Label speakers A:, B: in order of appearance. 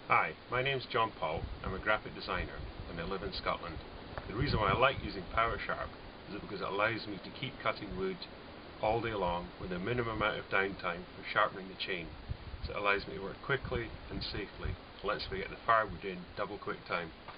A: Hi, my name's John Paul. I'm a graphic designer and I live in Scotland. The reason why I like using PowerSharp is because it allows me to keep cutting wood all day long with a minimum amount of downtime for sharpening the chain. So it allows me to work quickly and safely. It lets me get the firewood in double quick time.